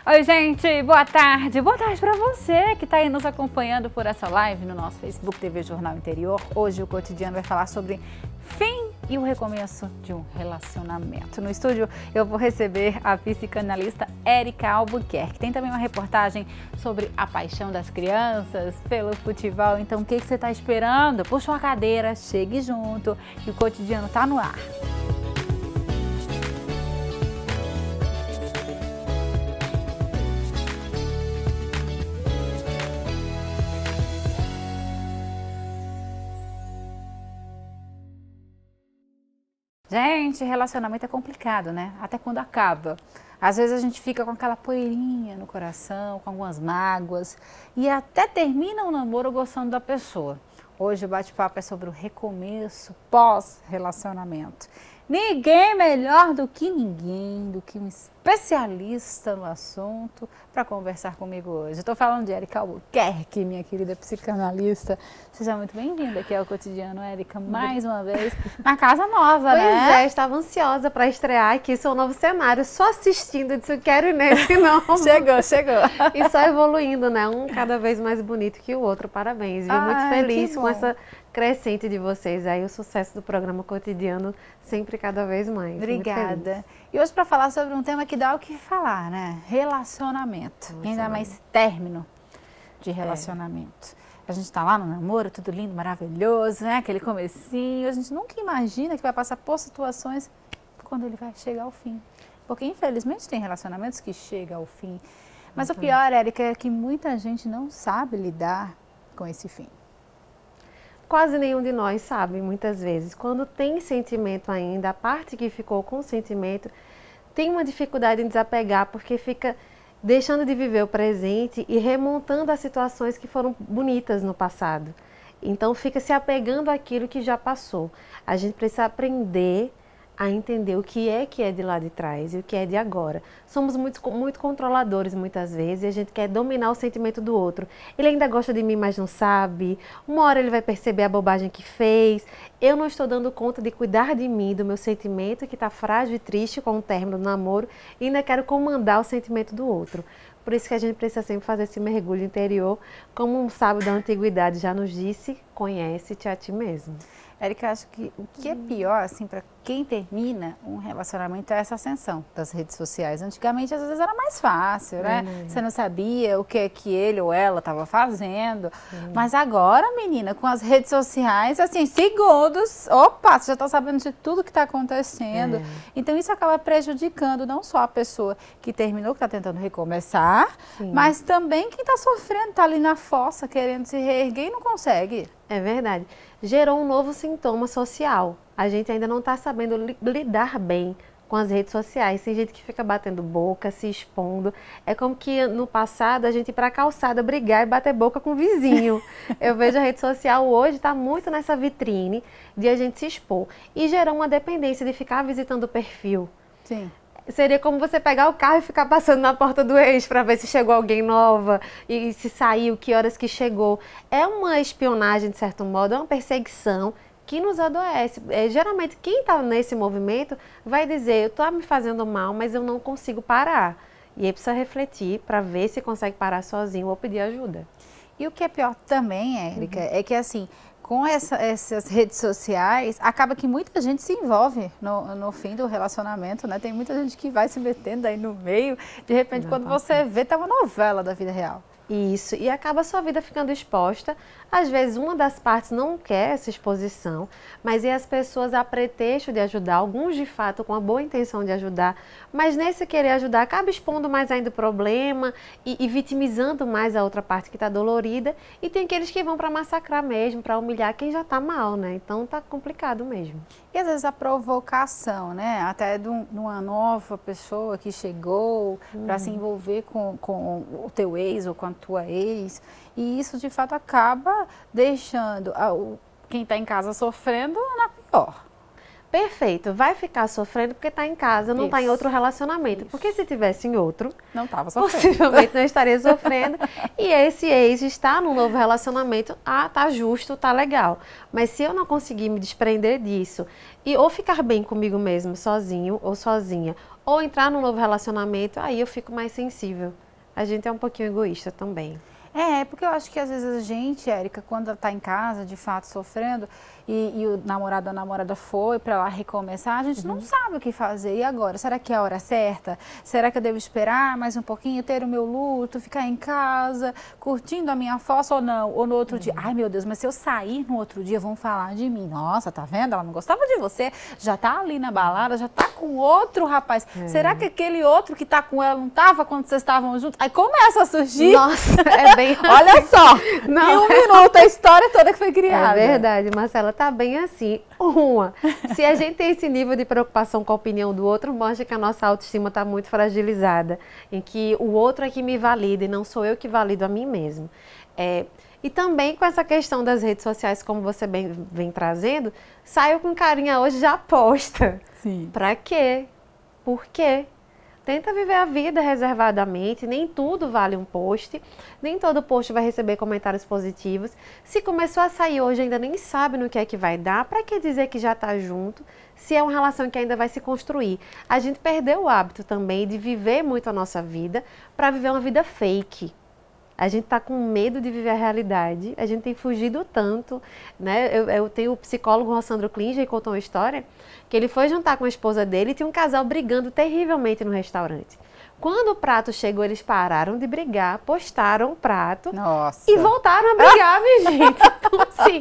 Oi, gente, boa tarde. Boa tarde para você que está aí nos acompanhando por essa live no nosso Facebook TV Jornal Interior. Hoje o Cotidiano vai falar sobre fim e o recomeço de um relacionamento. No estúdio eu vou receber a psicanalista Érica Albuquerque. Tem também uma reportagem sobre a paixão das crianças pelo futebol. Então o que você está esperando? Puxa uma cadeira, chegue junto que o Cotidiano está no ar. Gente, relacionamento é complicado, né? Até quando acaba. Às vezes a gente fica com aquela poeirinha no coração, com algumas mágoas e até termina o namoro gostando da pessoa. Hoje o bate-papo é sobre o recomeço pós-relacionamento. Ninguém melhor do que ninguém, do que um especialista no assunto para conversar comigo hoje. Estou falando de Érica Albuquerque, minha querida psicanalista. Seja muito bem-vinda aqui ao Cotidiano, Érica, mais uma vez na casa nova, pois né? Pois é, estava ansiosa para estrear aqui seu novo cenário, só assistindo, eu disse, eu quero ir nesse novo. Chegou. E só evoluindo, né? Um cada vez mais bonito que o outro, parabéns. Viu? Muito feliz com essa crescente de vocês aí, o sucesso do programa Cotidiano sempre cada vez mais. Obrigada. E hoje para falar sobre um tema que dá o que falar, né? Relacionamento. Ainda mais término de relacionamento. A gente tá lá no namoro, tudo lindo, maravilhoso, né? Aquele comecinho. A gente nunca imagina que vai passar por situações quando ele vai chegar ao fim. Porque infelizmente tem relacionamentos que chegam ao fim. Mas o pior, Érica, é que muita gente não sabe lidar com esse fim. Quase nenhum de nós sabe, muitas vezes. Quando tem sentimento ainda, a parte que ficou com o sentimento tem uma dificuldade em desapegar, porque fica deixando de viver o presente e remontando as situações que foram bonitas no passado. Então fica se apegando àquilo que já passou. A gente precisa aprender a entender o que é de lá de trás e o que é de agora. Somos muito controladores muitas vezes e a gente quer dominar o sentimento do outro. Ele ainda gosta de mim, mas não sabe. Uma hora ele vai perceber a bobagem que fez. Eu não estou dando conta de cuidar de mim, do meu sentimento que está frágil e triste com o término do namoro e ainda quero comandar o sentimento do outro. Por isso que a gente precisa sempre fazer esse mergulho interior. Como um sábio da antiguidade já nos disse, conhece-te a ti mesmo. Érica, acho que o que é pior, assim, para quem termina um relacionamento é essa ascensão das redes sociais. Antigamente, às vezes, era mais fácil, né? Você não sabia o que ele ou ela estava fazendo. Mas agora, menina, com as redes sociais, assim, segundos, opa, você já está sabendo de tudo que está acontecendo. Então, isso acaba prejudicando não só a pessoa que terminou, que está tentando recomeçar, mas também quem está sofrendo, está ali na fossa, querendo se reerguer e não consegue. É verdade. Gerou um novo sintoma social. A gente ainda não está sabendo lidar bem com as redes sociais. Tem gente que fica batendo boca, se expondo. É como que no passado a gente ir para a calçada brigar e bater boca com o vizinho. Eu vejo a rede social hoje está muito nessa vitrine de a gente se expor. E gerou uma dependência de ficar visitando o perfil. Sim. Seria como você pegar o carro e ficar passando na porta do ex para ver se chegou alguém nova e se saiu, que horas que chegou. É uma espionagem, de certo modo, é uma perseguição que nos adoece. Geralmente, quem está nesse movimento vai dizer, eu estou me fazendo mal, mas eu não consigo parar. E aí precisa refletir para ver se consegue parar sozinho ou pedir ajuda. E o que é pior também, Érica, é que assim, com essas redes sociais, acaba que muita gente se envolve no fim do relacionamento, né? Tem muita gente que vai se metendo aí no meio, de repente quando você vê, tá uma novela da vida real. Isso, e acaba a sua vida ficando exposta. Às vezes uma das partes não quer essa exposição, mas e as pessoas a pretexto de ajudar, alguns de fato com a boa intenção de ajudar, mas nesse querer ajudar acaba expondo mais ainda o problema e vitimizando mais a outra parte que está dolorida, e tem aqueles que vão para massacrar mesmo, para humilhar quem já está mal, né? Então tá complicado mesmo. E às vezes a provocação, né? Até de uma nova pessoa que chegou para se envolver com o teu ex ou com a tua ex, e isso de fato acaba deixando quem está em casa sofrendo na pior. perfeito, vai ficar sofrendo porque está em casa, não está em outro relacionamento. Porque se tivesse em outro, não estava sofrendo. Possivelmente não estaria sofrendo. E esse ex está num novo relacionamento, tá justo, tá legal. Mas se eu não conseguir me desprender disso, e ou ficar bem comigo mesmo, sozinho ou sozinha, ou entrar num novo relacionamento, aí eu fico mais sensível. A gente é um pouquinho egoísta também. Porque eu acho que às vezes a gente, Érica, quando está em casa, de fato, sofrendo, e o namorado ou a namorada foi para lá recomeçar, a gente não sabe o que fazer. E agora? Será que é a hora certa? Será que eu devo esperar mais um pouquinho, ter o meu luto, ficar em casa, curtindo a minha fossa ou não? Ou no outro dia? Ai, meu Deus, mas se eu sair no outro dia, vão falar de mim. Nossa, tá vendo? Ela não gostava de você, já tá ali na balada, já tá com outro rapaz. Será que aquele outro que tá com ela não tava quando vocês estavam juntos? Aí começa a surgir. Nossa, é bem assim. Olha só, em um minuto a história toda que foi criada. É verdade, Marcela, tá bem assim. Se a gente tem esse nível de preocupação com a opinião do outro, mostra que a nossa autoestima está muito fragilizada, em que o outro é que me valida e não sou eu que valido a mim mesmo. E também com essa questão das redes sociais, como você vem trazendo, saiu com carinha hoje, já posta. Sim. Pra quê? Por quê? Tenta viver a vida reservadamente, nem tudo vale um post, nem todo post vai receber comentários positivos. Se começou a sair hoje, ainda nem sabe no que é que vai dar, para que dizer que já está junto, se é uma relação que ainda vai se construir? A gente perdeu o hábito também de viver muito a nossa vida para viver uma vida fake. A gente está com medo de viver a realidade, a gente tem fugido tanto, né? Eu tenho o psicólogo Rossandro Klinger, que contou uma história, que ele foi jantar com a esposa dele e tinha um casal brigando terrivelmente no restaurante. Quando o prato chegou, eles pararam de brigar, postaram o prato. Nossa. E voltaram a brigar, minha gente. Então, assim,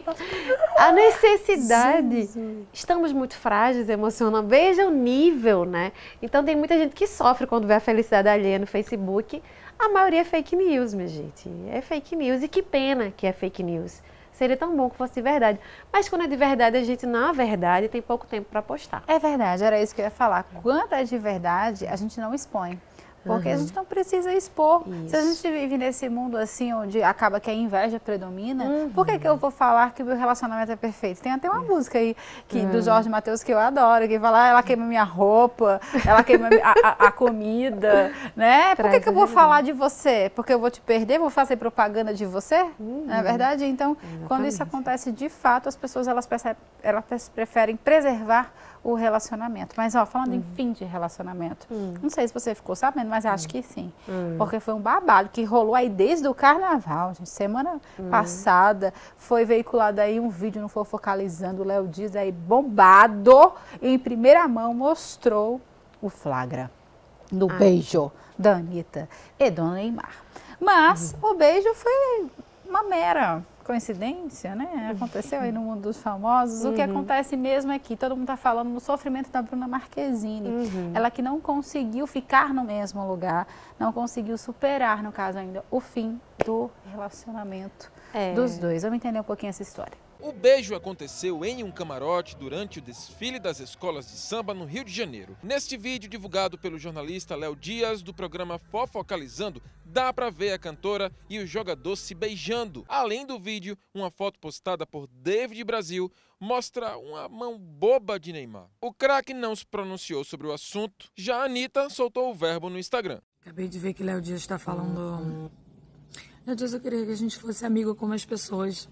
a necessidade... Jesus. Estamos muito frágeis emocionalmente. Veja o nível, né? Então, tem muita gente que sofre quando vê a felicidade alheia no Facebook. A maioria é fake news, minha gente. É fake news. E que pena que é fake news. Seria tão bom que fosse de verdade. Mas quando é de verdade, a gente, na verdade, tem pouco tempo para postar. É verdade, era isso que eu ia falar. Quando é de verdade, a gente não expõe. Porque a gente não precisa expor. Isso. Se a gente vive nesse mundo assim, onde acaba que a inveja predomina, por que eu vou falar que o meu relacionamento é perfeito? Tem até uma música aí do Jorge Mateus que eu adoro, que fala, ela queima minha roupa, ela queima a comida, né? Por que eu vou falar de você? Porque eu vou te perder, vou fazer propaganda de você? Não é verdade? Então, quando isso acontece de fato, as pessoas elas preferem preservar o relacionamento. Mas, ó, falando em fim de relacionamento, não sei se você ficou sabendo, mas acho que sim. Porque foi um babado que rolou aí desde o carnaval, gente. Semana passada foi veiculado aí um vídeo no Fofocalizando, o Léo Dias aí bombado, e em primeira mão mostrou o flagra do beijo da Anitta e do Neymar. Mas o beijo foi uma mera coincidência, né? Aconteceu aí no mundo dos famosos. O que acontece mesmo é que todo mundo está falando no sofrimento da Bruna Marquezine. Ela que não conseguiu ficar no mesmo lugar, não conseguiu superar, no caso ainda, o fim do relacionamento dos dois. Vamos entender um pouquinho essa história. O beijo aconteceu em um camarote durante o desfile das escolas de samba no Rio de Janeiro. Neste vídeo divulgado pelo jornalista Léo Dias do programa Fofocalizando, dá pra ver a cantora e o jogador se beijando. Além do vídeo, uma foto postada por David Brasil mostra uma mão boba de Neymar. O craque não se pronunciou sobre o assunto, já a Anitta soltou o verbo no Instagram. Acabei de ver que Léo Dias está falando... Léo Dias, eu queria que a gente fosse amigo como as pessoas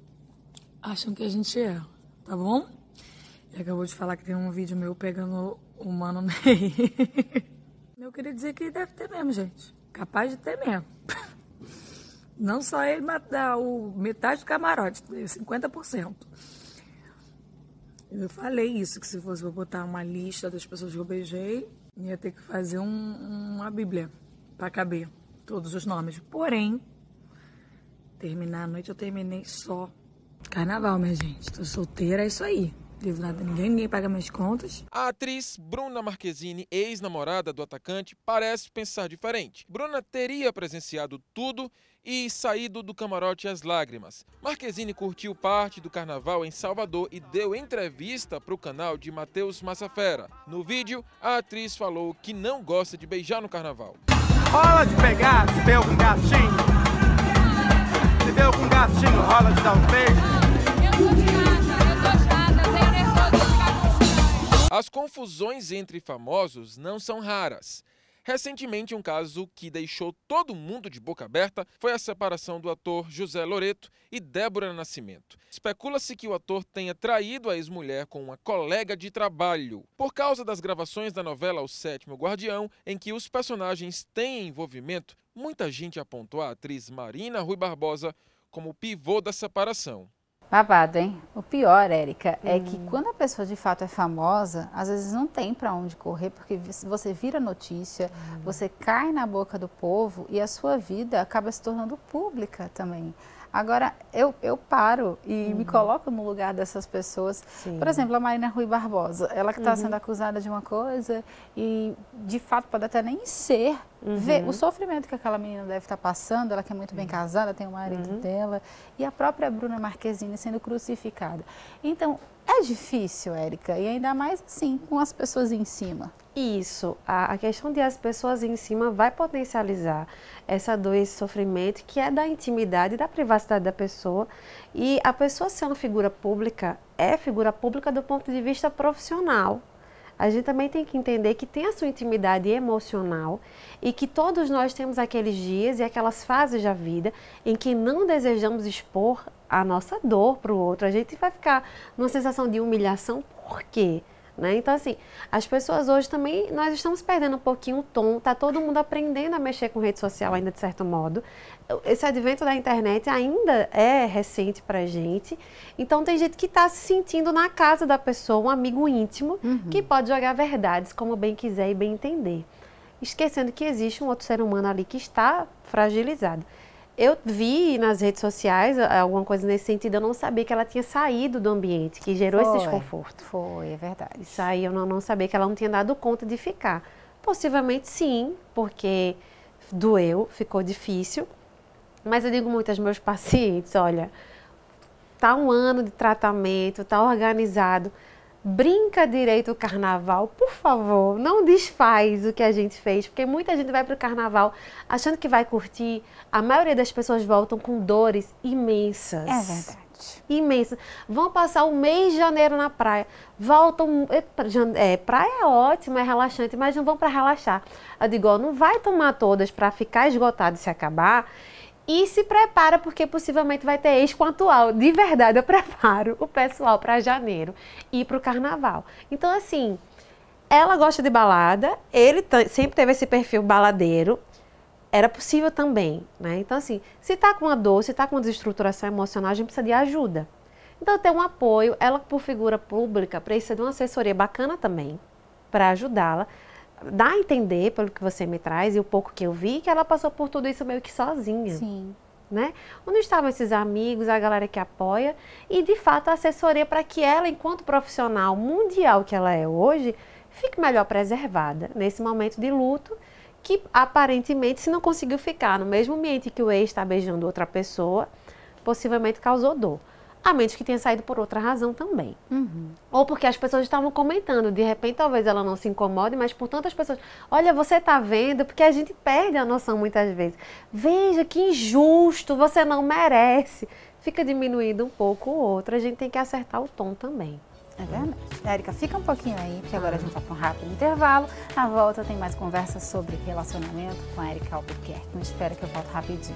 acham que a gente é, tá bom? Ele acabou de falar que tem um vídeo meu pegando o Mano Ney. Eu queria dizer que deve ter mesmo, gente. Capaz de ter mesmo. Não só ele matar metade do camarote, 50%. Eu falei isso, que se fosse pra botar uma lista das pessoas que eu beijei, ia ter que fazer uma bíblia pra caber todos os nomes. Porém, terminar a noite eu terminei só carnaval, minha gente. Tô solteira, é isso aí. Não devo nada a ninguém paga minhas contas. A atriz Bruna Marquezine, ex-namorada do atacante, parece pensar diferente. Bruna teria presenciado tudo e saído do camarote às lágrimas. Marquezine curtiu parte do carnaval em Salvador e deu entrevista para o canal de Matheus Massafera. No vídeo, a atriz falou que não gosta de beijar no carnaval. Rola de pegar, se deu com gatinho. Se deu com gatinho, rola de dar um beijo. Eu tô chata, eu tenho nervoso de ficar com As confusões entre famosos não são raras. Recentemente, um caso que deixou todo mundo de boca aberta foi a separação do ator José Loreto e Débora Nascimento. Especula-se que o ator tenha traído a ex-mulher com uma colega de trabalho, por causa das gravações da novela O Sétimo Guardião, em que os personagens têm envolvimento. Muita gente apontou a atriz Marina Rui Barbosa como o pivô da separação. Babado, hein? O pior, Érica, é que quando a pessoa de fato é famosa, às vezes não tem para onde correr, porque você vira notícia, você cai na boca do povo e a sua vida acaba se tornando pública também. Agora, eu paro e me coloco no lugar dessas pessoas. Sim. Por exemplo, a Marina Rui Barbosa, ela que está sendo acusada de uma coisa e, de fato, pode até nem ser. Ver o sofrimento que aquela menina deve estar passando, ela que é muito bem casada, tem o marido dela, e a própria Bruna Marquezine sendo crucificada. Então, é difícil, Érica, e ainda mais assim, com as pessoas em cima. Isso, a questão de as pessoas em cima vai potencializar essa dor, esse sofrimento, que é da intimidade e da privacidade da pessoa. E a pessoa ser uma figura pública, é figura pública do ponto de vista profissional. A gente também tem que entender que tem a sua intimidade emocional e que todos nós temos aqueles dias e aquelas fases da vida em que não desejamos expor a nossa dor para o outro. A gente vai ficar numa sensação de humilhação, por quê? Né? Então, assim, as pessoas hoje também, nós estamos perdendo um pouquinho o tom, tá todo mundo aprendendo a mexer com rede social ainda de certo modo. Esse advento da internet ainda é recente pra gente, então tem gente que está se sentindo na casa da pessoa, um amigo íntimo, que pode jogar verdades como bem quiser e bem entender. Esquecendo que existe um outro ser humano ali que está fragilizado. Eu vi nas redes sociais alguma coisa nesse sentido, eu não sabia que ela tinha saído do ambiente, que gerou esse desconforto. Foi, é verdade. Isso aí eu não sabia que ela não tinha dado conta de ficar. Possivelmente sim, porque doeu, ficou difícil. Mas eu digo muito aos meus pacientes, olha, tá um ano de tratamento, tá organizado, brinca direito o carnaval, por favor, não desfaz o que a gente fez, porque muita gente vai para o carnaval achando que vai curtir, a maioria das pessoas voltam com dores imensas. É verdade. Imensas. Vão passar o mês de janeiro na praia, voltam, praia é ótima, é relaxante, mas não vão para relaxar. Eu digo, ó, não vai tomar todas para ficar esgotado e se acabar, e se prepara, porque possivelmente vai ter ex com atual. De verdade, eu preparo o pessoal para janeiro e para o carnaval. Então, assim, ela gosta de balada, ele sempre teve esse perfil baladeiro, era possível também, né? Então, assim, se tá com uma dor, se tá com uma desestruturação emocional, a gente precisa de ajuda. Então, ter um apoio, ela por figura pública, precisa de uma assessoria bacana também, para ajudá-la. Dá a entender, pelo que você me traz, e o pouco que eu vi, que ela passou por tudo isso meio que sozinha. Sim. Né? Onde estavam esses amigos, a galera que apoia, e de fato a assessoria para que ela, enquanto profissional mundial que ela é hoje, fique melhor preservada nesse momento de luto, que aparentemente, se não conseguiu ficar no mesmo ambiente que o ex está beijando outra pessoa, possivelmente causou dor. A menos que tenha saído por outra razão também. Ou porque as pessoas estavam comentando, de repente talvez ela não se incomode, mas por tantas pessoas, olha, você tá vendo, porque a gente perde a noção muitas vezes. Veja que injusto, você não merece. Fica diminuindo um pouco o outro, a gente tem que acertar o tom também. É verdade. Érica, fica um pouquinho aí, porque agora a gente vai para um rápido intervalo. Na volta tem mais conversas sobre relacionamento com a Érica Albuquerque. Não espera que eu volto rapidinho.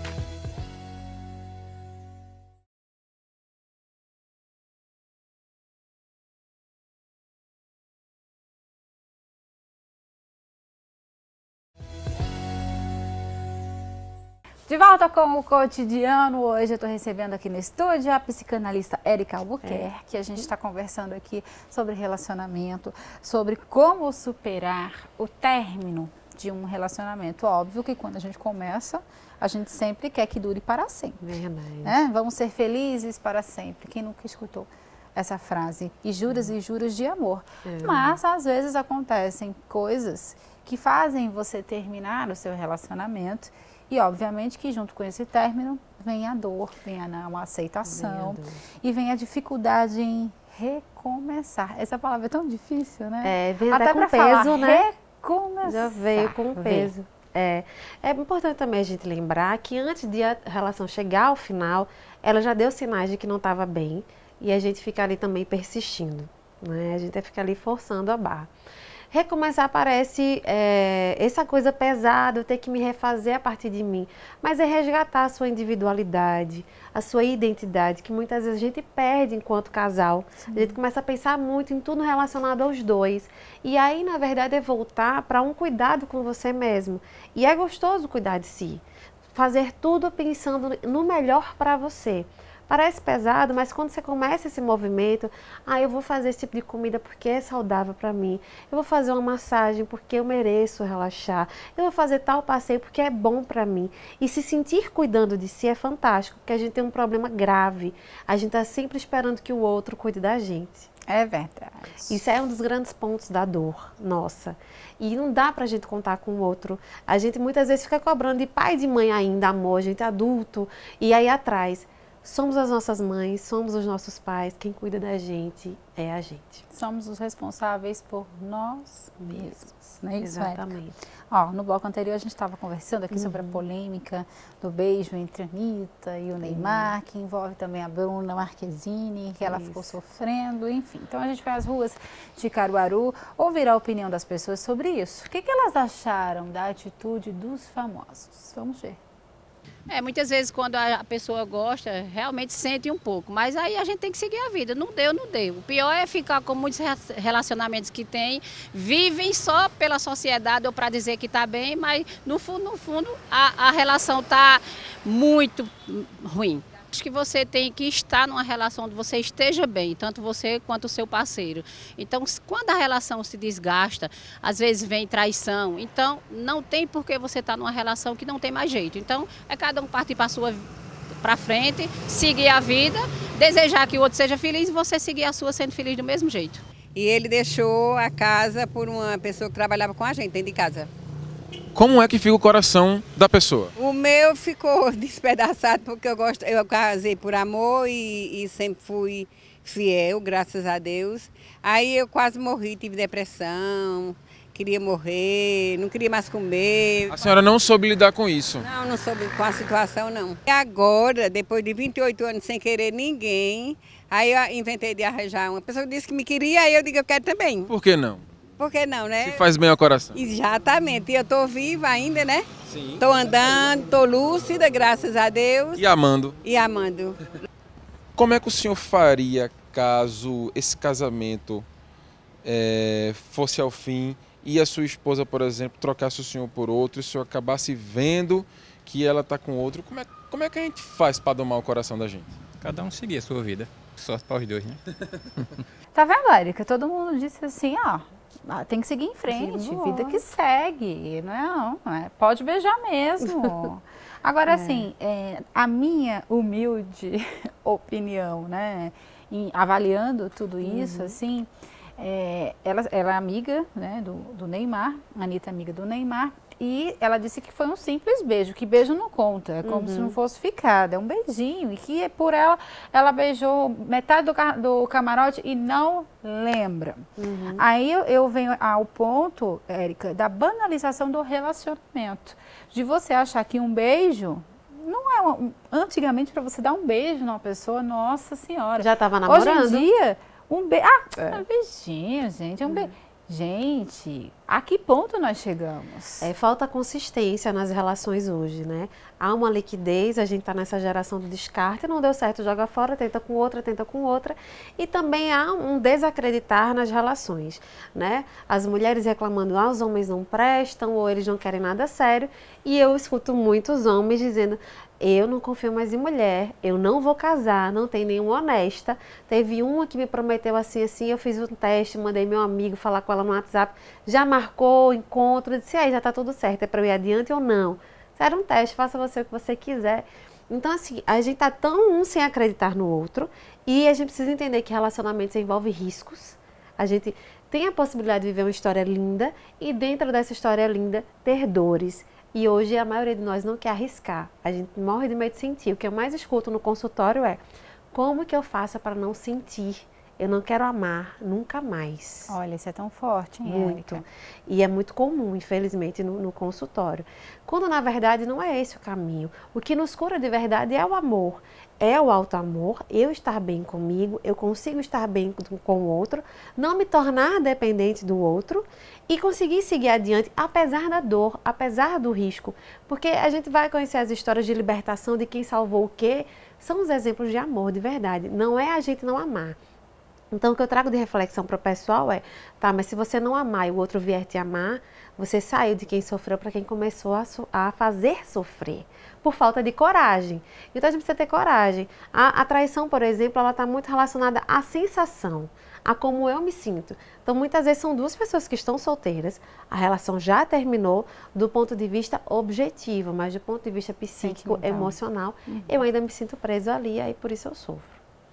De volta com o cotidiano, hoje eu estou recebendo aqui no estúdio a psicanalista Érica Albuquerque. A gente está conversando aqui sobre relacionamento, sobre como superar o término de um relacionamento. Óbvio que quando a gente começa, a gente sempre quer que dure para sempre. Verdade. Né? Vamos ser felizes para sempre. Quem nunca escutou essa frase? E juras de amor. Mas às vezes acontecem coisas que fazem você terminar o seu relacionamento. E, obviamente, que junto com esse término vem a dor, vem a não aceitação e vem a dificuldade em recomeçar. Essa palavra é tão difícil, né? É, vem até com peso, né? Recomeçar. Já veio com peso. É importante também a gente lembrar que antes de a relação chegar ao final, ela já deu sinais de que não estava bem e a gente fica ali também persistindo. né? A gente fica ali forçando a barra. Recomeçar parece essa coisa pesada, eu ter que me refazer a partir de mim. Mas é resgatar a sua individualidade, a sua identidade, que muitas vezes a gente perde enquanto casal. Sim. A gente começa a pensar muito em tudo relacionado aos dois. E aí, na verdade, é voltar para um cuidado com você mesmo. E é gostoso cuidar de si. Fazer tudo pensando no melhor para você. Parece pesado, mas quando você começa esse movimento, eu vou fazer esse tipo de comida porque é saudável para mim, eu vou fazer uma massagem porque eu mereço relaxar, eu vou fazer tal passeio porque é bom para mim. E se sentir cuidando de si é fantástico, porque a gente tem um problema grave, a gente está sempre esperando que o outro cuide da gente. É verdade. Isso é um dos grandes pontos da dor nossa. E não dá pra gente contar com o outro. A gente muitas vezes fica cobrando de pai e de mãe ainda, amor, a gente é adulto, e aí atrás. Somos as nossas mães, somos os nossos pais, quem cuida da gente é a gente. Somos os responsáveis por nós mesmos, não é isso, exatamente. Ó, no bloco anterior a gente estava conversando aqui sobre a polêmica do beijo entre a Anitta e o Neymar, que envolve também a Bruna Marquezine, que ela ficou sofrendo, enfim. Então a gente foi às ruas de Caruaru ouvir a opinião das pessoas sobre isso. O que elas acharam da atitude dos famosos? Vamos ver. Muitas vezes quando a pessoa gosta, realmente sente um pouco, mas aí a gente tem que seguir a vida, não deu, não deu. O pior é ficar com muitos relacionamentos que tem, vivem só pela sociedade ou para dizer que está bem, mas no fundo, a relação está muito ruim. Acho que você tem que estar numa relação onde você esteja bem, tanto você quanto o seu parceiro. Então, quando a relação se desgasta, às vezes vem traição. Então, não tem por que você estar numa relação que não tem mais jeito. Então, é cada um partir para frente, seguir a vida, desejar que o outro seja feliz e você seguir a sua sendo feliz do mesmo jeito. E ele deixou a casa por uma pessoa que trabalhava com a gente dentro de casa. Como é que fica o coração da pessoa? O meu ficou despedaçado porque eu casei por amor e sempre fui fiel, graças a Deus. Aí eu quase morri, tive depressão, queria morrer, não queria mais comer. A senhora não soube lidar com isso? Não soube com a situação, não. E agora, depois de 28 anos sem querer ninguém, aí eu inventei de arranjar uma pessoa que disse que me queria, aí eu digo que eu quero também. Por que não? Por que não, né? Se faz bem ao coração. Exatamente. E eu estou viva ainda, né? Sim. Estou andando, estou lúcida, graças a Deus. E amando. E amando. Como é que o senhor faria caso esse casamento fosse ao fim e a sua esposa, por exemplo, trocasse o senhor por outro e o senhor acabasse vendo que ela está com outro? Como é que a gente faz para domar o coração da gente? Cada um seguir a sua vida. Sorte para os dois, né? Tá vendo, Érica? Todo mundo disse assim, tem que seguir em frente, vida que segue, não é? Pode beijar mesmo. Agora, assim, a minha humilde opinião, né, avaliando tudo isso, assim, ela é amiga, né, do Neymar, a Anitta é amiga do Neymar, e ela disse que foi um simples beijo, que beijo não conta, é como se não fosse ficada, é um beijinho, e que por ela beijou metade do camarote e não lembra. Aí eu venho ao ponto, Érica, da banalização do relacionamento, de você achar que um beijo não é antigamente para você dar um beijo numa pessoa, nossa senhora. Já estava namorando? Hoje em dia, um beijinho, gente, um beijo. Gente, a que ponto nós chegamos? Falta consistência nas relações hoje, né? Há uma liquidez, a gente está nessa geração do descarte, não deu certo, joga fora, tenta com outra. E também há um desacreditar nas relações, né? As mulheres reclamando, os homens não prestam, ou eles não querem nada sério. E eu escuto muitos homens dizendo, eu não confio mais em mulher, eu não vou casar, não tem nenhuma honesta. Teve uma que me prometeu assim, eu fiz um teste, mandei meu amigo falar com ela no WhatsApp, já marcou o encontro, eu disse, aí já tá tudo certo, é para eu ir adiante ou não? Era um teste, faça você o que você quiser. Então, assim, a gente tá tão sem acreditar no outro e a gente precisa entender que relacionamentos envolvem riscos. A gente tem a possibilidade de viver uma história linda e dentro dessa história linda ter dores. E hoje a maioria de nós não quer arriscar. A gente morre de medo de sentir. O que eu mais escuto no consultório é como que eu faço para não sentir eu não quero amar nunca mais. Olha, isso é tão forte, hein, Muito. Érica? E é muito comum, infelizmente, no consultório. Quando, na verdade, não é esse o caminho. O que nos cura de verdade é o amor. É o auto-amor, eu estar bem comigo, eu consigo estar bem com o outro, não me tornar dependente do outro e conseguir seguir adiante, apesar da dor, apesar do risco. Porque a gente vai conhecer as histórias de libertação de quem salvou o quê? São os exemplos de amor, de verdade. Não é a gente não amar. Então, o que eu trago de reflexão para o pessoal é, tá, mas se você não amar e o outro vier te amar, você saiu de quem sofreu para quem começou a fazer sofrer, por falta de coragem. Então, a gente precisa ter coragem. A traição, por exemplo, ela está muito relacionada à sensação, a como eu me sinto. Então, muitas vezes são duas pessoas que estão solteiras, a relação já terminou do ponto de vista objetivo, mas do ponto de vista psíquico, emocional, eu ainda me sinto preso ali, aí por isso eu sofro.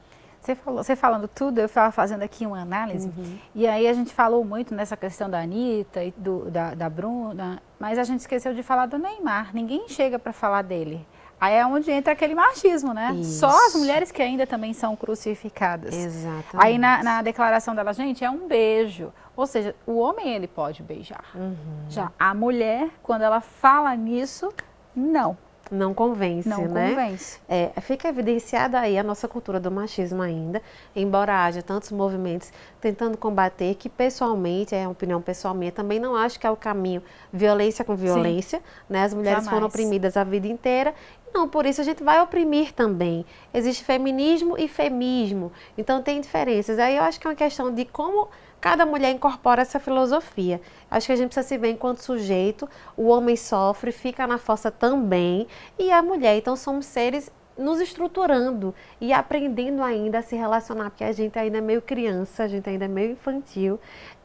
Você falando tudo, eu estava fazendo aqui uma análise, e aí a gente falou muito nessa questão da Anitta e da Bruna, mas a gente esqueceu de falar do Neymar. Ninguém chega para falar dele. Aí é onde entra aquele machismo, né? Isso. Só as mulheres que ainda também são crucificadas. Exatamente. Aí na declaração dela, gente, é um beijo. Ou seja, o homem, ele pode beijar. Já a mulher, quando ela fala nisso, não. Não convence, Não né? convence. Fica evidenciada aí a nossa cultura do machismo ainda, embora haja tantos movimentos tentando combater, que pessoalmente, é uma opinião pessoal minha, também não acho que é o caminho violência com violência, né? As mulheres foram oprimidas a vida inteira, não, por isso a gente vai oprimir também. Existe feminismo e femismo, então tem diferenças. Aí eu acho que é uma questão de como cada mulher incorpora essa filosofia. Acho que a gente precisa se ver enquanto sujeito, o homem sofre, fica na fossa também, e a mulher. Então somos seres nos estruturando e aprendendo ainda a se relacionar, porque a gente ainda é meio criança, a gente ainda é meio infantil.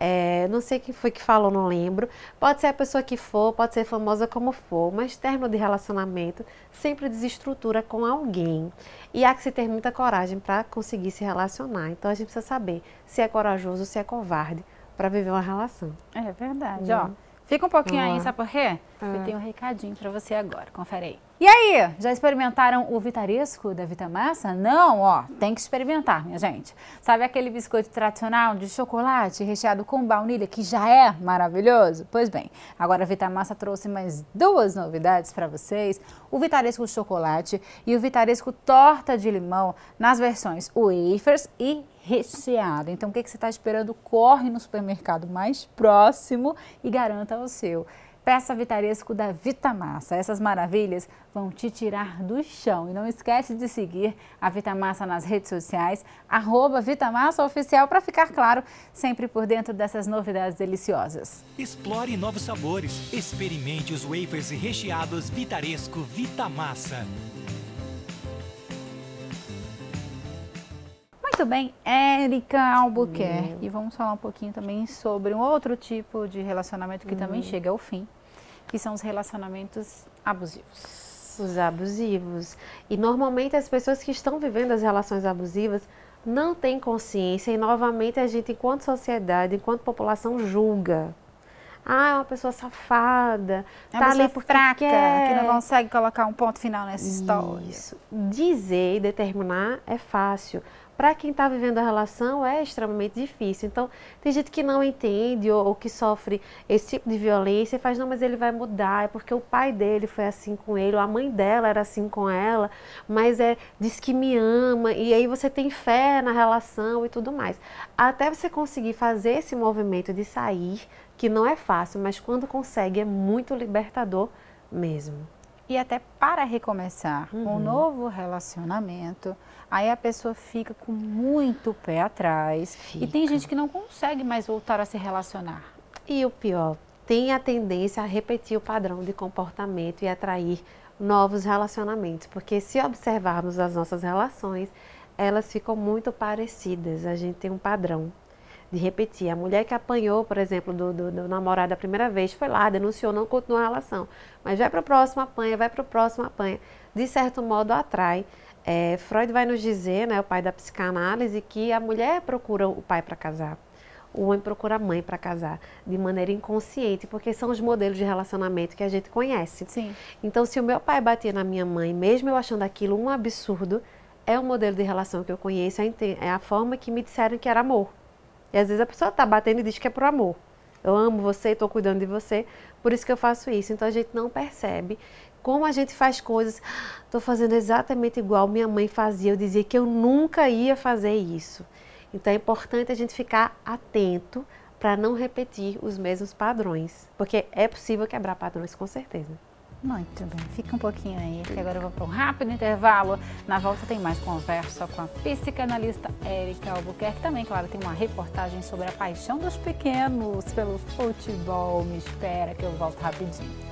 Não sei quem foi que falou, não lembro. Pode ser a pessoa que for, pode ser famosa como for, mas término de relacionamento sempre desestrutura com alguém. E há que se ter muita coragem para conseguir se relacionar. Então a gente precisa saber se é corajoso ou se é covarde para viver uma relação. É verdade, ó. Fica um pouquinho aí, sabe por quê? Eu tenho um recadinho para você agora, confere aí. E aí, já experimentaram o Vitaresco da Vitamassa? Não, ó, tem que experimentar, minha gente. Sabe aquele biscoito tradicional de chocolate recheado com baunilha que já é maravilhoso? Pois bem, agora a Vitamassa trouxe mais duas novidades para vocês. O Vitaresco chocolate e o Vitaresco torta de limão nas versões wafers e recheado. Então, o que você está esperando? Corre no supermercado mais próximo e garanta o seu. Peça Vitaresco da Vitamassa. Essas maravilhas vão te tirar do chão. E não esquece de seguir a Vitamassa nas redes sociais, @VitamassaOficial, para ficar claro, sempre por dentro dessas novidades deliciosas. Explore novos sabores. Experimente os wafers recheados Vitaresco Vitamassa. Muito bem, Érica Albuquerque. E vamos falar um pouquinho também sobre um outro tipo de relacionamento que também chega ao fim, que são os relacionamentos abusivos. Os abusivos. E normalmente as pessoas que estão vivendo as relações abusivas não têm consciência e novamente a gente, enquanto sociedade, enquanto população, julga. Ah, é uma pessoa safada, É tá uma ali pessoa porque fraca, quer. que não consegue colocar um ponto final nessa história. Isso. Dizer e determinar é fácil. Para quem está vivendo a relação é extremamente difícil. Então, tem gente que não entende ou que sofre esse tipo de violência e faz, não, mas ele vai mudar, é porque o pai dele foi assim com ele, ou a mãe dela era assim com ela, mas diz que me ama, e aí você tem fé na relação e tudo mais. Até você conseguir fazer esse movimento de sair, que não é fácil, mas quando consegue é muito libertador mesmo. E até para recomeçar um novo relacionamento, aí a pessoa fica com muito pé atrás. E tem gente que não consegue mais voltar a se relacionar. E o pior, tem a tendência a repetir o padrão de comportamento e atrair novos relacionamentos. Porque se observarmos as nossas relações, elas ficam muito parecidas. A gente tem um padrão de repetir. A mulher que apanhou, por exemplo, do namorado a primeira vez, foi lá, denunciou, não continuou a relação. Mas vai para o próximo, apanha, vai para o próximo, apanha. De certo modo, atrai. Freud vai nos dizer, né, o pai da psicanálise, que a mulher procura o pai para casar. O homem procura a mãe para casar, de maneira inconsciente, porque são os modelos de relacionamento que a gente conhece. Sim. Então, se o meu pai batia na minha mãe, mesmo eu achando aquilo um absurdo, é o modelo de relação que eu conheço, é a forma que me disseram que era amor. E às vezes a pessoa tá batendo e diz que é por amor. Eu amo você, estou cuidando de você, por isso que eu faço isso. Então a gente não percebe como a gente faz coisas. Estou fazendo exatamente igual minha mãe fazia, eu dizia que eu nunca ia fazer isso. Então é importante a gente ficar atento para não repetir os mesmos padrões, porque é possível quebrar padrões, com certeza. Muito bem, fica um pouquinho aí, que agora eu vou para um rápido intervalo. Na volta tem mais conversa com a psicanalista Érica Albuquerque. Também, claro, tem uma reportagem sobre a paixão dos pequenos pelo futebol. Me espera que eu volto rapidinho.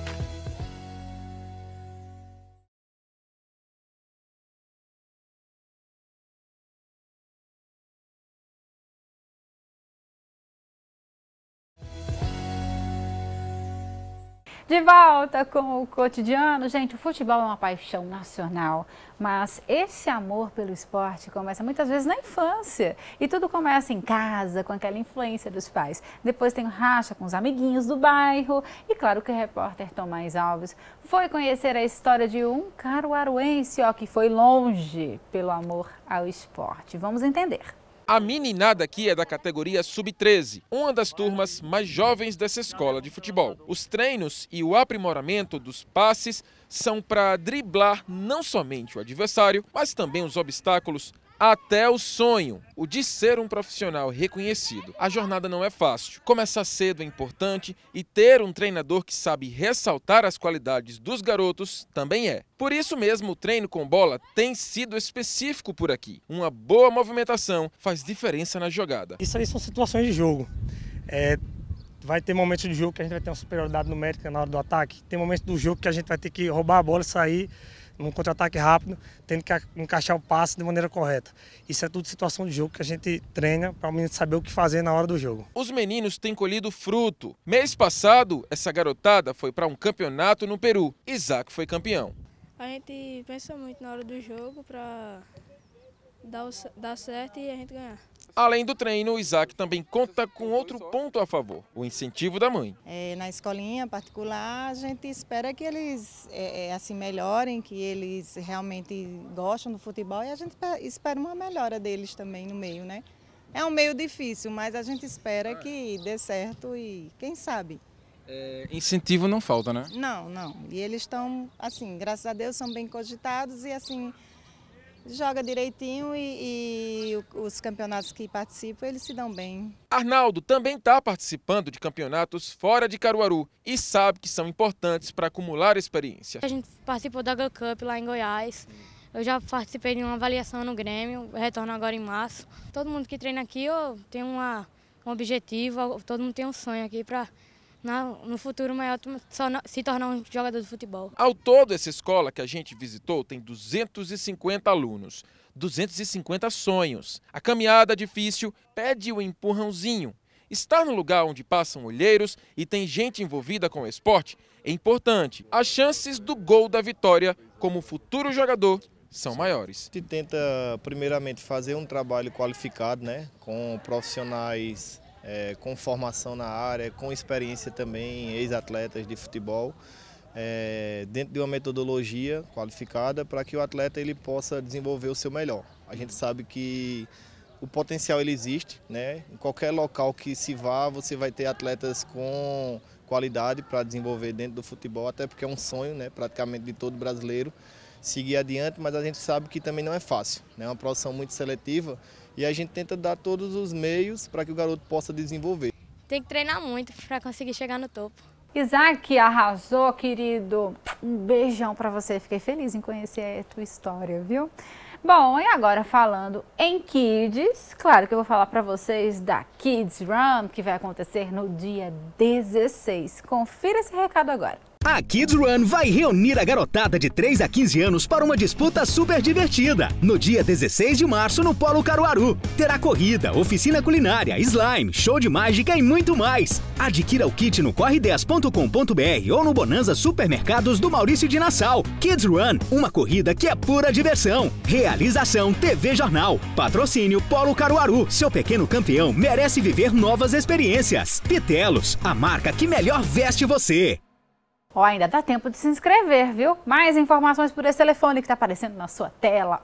De volta com o cotidiano. Gente, o futebol é uma paixão nacional, mas esse amor pelo esporte começa muitas vezes na infância. E tudo começa em casa, com aquela influência dos pais. Depois tem o racha com os amiguinhos do bairro. E claro que o repórter Tomás Alves foi conhecer a história de um caruaruense, que foi longe pelo amor ao esporte. Vamos entender. A meninada aqui é da categoria Sub-13, uma das turmas mais jovens dessa escola de futebol. Os treinos e o aprimoramento dos passes são para driblar não somente o adversário, mas também os obstáculos, até o sonho, o de ser um profissional reconhecido. A jornada não é fácil. Começar cedo é importante e ter um treinador que sabe ressaltar as qualidades dos garotos também é. Por isso mesmo, o treino com bola tem sido específico por aqui. Uma boa movimentação faz diferença na jogada. Isso aí são situações de jogo. Vai ter momentos de jogo que a gente vai ter uma superioridade numérica na hora do ataque. Tem momentos do jogo que a gente vai ter que roubar a bola e sair num contra-ataque rápido, tendo que encaixar o passe de maneira correta. Isso é tudo situação de jogo que a gente treina para o menino saber o que fazer na hora do jogo. Os meninos têm colhido fruto. Mês passado, essa garotada foi para um campeonato no Peru. Isaac foi campeão. A gente pensa muito na hora do jogo para dar certo e a gente ganhar. Além do treino, o Isaac também conta com outro ponto a favor, o incentivo da mãe. Na escolinha particular, a gente espera que eles assim melhorem, que eles realmente gostam do futebol e a gente espera uma melhora deles também no meio, né? É um meio difícil, mas a gente espera que dê certo e quem sabe. Incentivo não falta, né? Não. E eles estão, assim, graças a Deus, são bem cogitados e assim, joga direitinho e os campeonatos que participam, eles se dão bem. Arnaldo também está participando de campeonatos fora de Caruaru e sabe que são importantes para acumular experiência. A gente participou da Go Cup lá em Goiás. Eu já participei de uma avaliação no Grêmio, retorno agora em março. Todo mundo que treina aqui tem um objetivo, todo mundo tem um sonho aqui para no futuro maior se tornar um jogador de futebol. Ao todo, essa escola que a gente visitou tem 250 alunos, 250 sonhos. A caminhada difícil pede o empurrãozinho. Estar no lugar onde passam olheiros e tem gente envolvida com o esporte é importante. As chances do gol da vitória como futuro jogador são maiores. A gente tenta, primeiramente, fazer um trabalho qualificado, né, com profissionais com formação na área, com experiência também, ex-atletas de futebol, dentro de uma metodologia qualificada para que o atleta ele possa desenvolver o seu melhor. A gente sabe que o potencial ele existe, né? Em qualquer local que se vá, você vai ter atletas com qualidade para desenvolver dentro do futebol, até porque é um sonho, né, praticamente de todo brasileiro, seguir adiante, mas a gente sabe que também não é fácil, né? É uma profissão muito seletiva e a gente tenta dar todos os meios para que o garoto possa desenvolver. Tem que treinar muito para conseguir chegar no topo. Isaac, arrasou, querido. Um beijão para você. Fiquei feliz em conhecer a tua história, viu? Bom, e agora falando em Kids, claro que eu vou falar para vocês da Kids Run, que vai acontecer no dia 16. Confira esse recado agora. A Kids Run vai reunir a garotada de 3 a 15 anos para uma disputa super divertida. No dia 16 de março, no Polo Caruaru. Terá corrida, oficina culinária, slime, show de mágica e muito mais. Adquira o kit no corre10.com.br ou no Bonanza Supermercados do Maurício de Nassau. Kids Run, uma corrida que é pura diversão. Realização TV Jornal. Patrocínio Polo Caruaru. Seu pequeno campeão merece viver novas experiências. Pitelos, a marca que melhor veste você. Ó, ainda dá tempo de se inscrever, viu? Mais informações por esse telefone que está aparecendo na sua tela,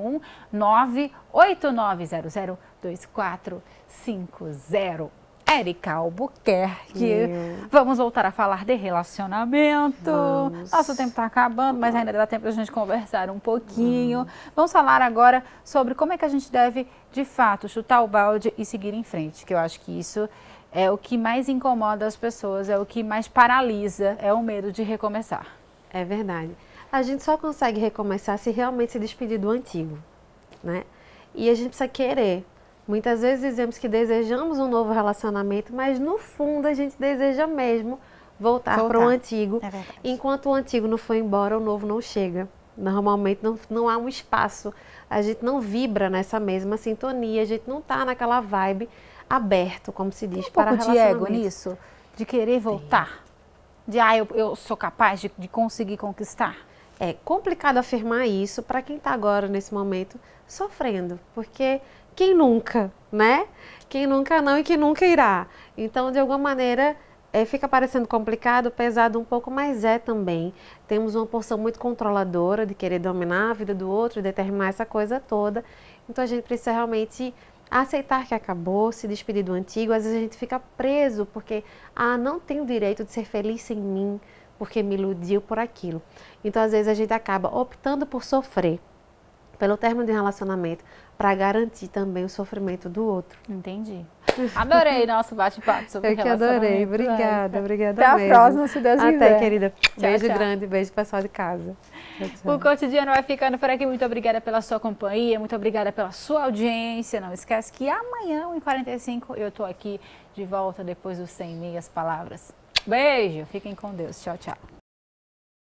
819-8900-2450. Érica Albuquerque. Vamos voltar a falar de relacionamento. Vamos. Nosso tempo está acabando, mas ainda dá tempo de a gente conversar um pouquinho. Vamos falar agora sobre como é que a gente deve, de fato, chutar o balde e seguir em frente, que eu acho que isso é o que mais incomoda as pessoas, é o que mais paralisa, é o medo de recomeçar. É verdade. A gente só consegue recomeçar se realmente se despedir do antigo, né? E a gente precisa querer. Muitas vezes dizemos que desejamos um novo relacionamento, mas no fundo a gente deseja mesmo voltar para o antigo. É verdade. Enquanto o antigo não foi embora, o novo não chega. Normalmente não há um espaço, a gente não vibra nessa mesma sintonia, a gente não está naquela vibe aberto, como se diz, para pouco de ego nisso, de querer voltar, de eu sou capaz de conseguir conquistar. É complicado afirmar isso para quem está agora nesse momento sofrendo, porque quem nunca, né? Quem nunca não e quem nunca irá. Então, de alguma maneira, fica parecendo complicado, pesado um pouco, mas é também. Temos uma porção muito controladora de querer dominar a vida do outro, determinar essa coisa toda. Então, a gente precisa realmente aceitar que acabou, se despedir do antigo. Às vezes a gente fica preso porque, não tenho o direito de ser feliz sem mim, porque me iludiu por aquilo. Então, às vezes a gente acaba optando por sofrer pelo término de relacionamento para garantir também o sofrimento do outro. Entendi. Adorei nosso bate-papo sobre relacionamento. Eu que adorei. Obrigada, obrigada Até mesmo. a próxima, se Deus quiser. Até, querida. Beijo tchau. grande, beijo pessoal de casa. Tchau. O Cotidiano vai ficando por aqui. Muito obrigada pela sua companhia, muito obrigada pela sua audiência. Não esquece que amanhã, 1h45, eu tô aqui de volta depois dos 100 meias palavras. Beijo, fiquem com Deus. Tchau, tchau.